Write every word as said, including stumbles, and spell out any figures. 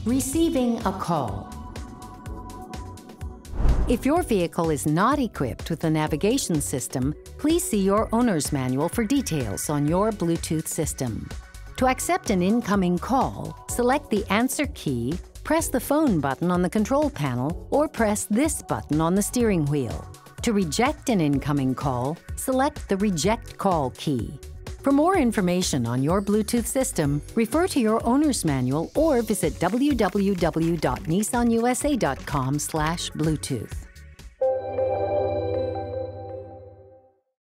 Receiving a call. If your vehicle is not equipped with a navigation system, please see your owner's manual for details on your Bluetooth system. To accept an incoming call, select the answer key, press the phone button on the control panel, or press this button on the steering wheel. To reject an incoming call, select the Reject Call key. For more information on your Bluetooth system, refer to your owner's manual or visit w w w dot nissan u s a dot com slash Bluetooth.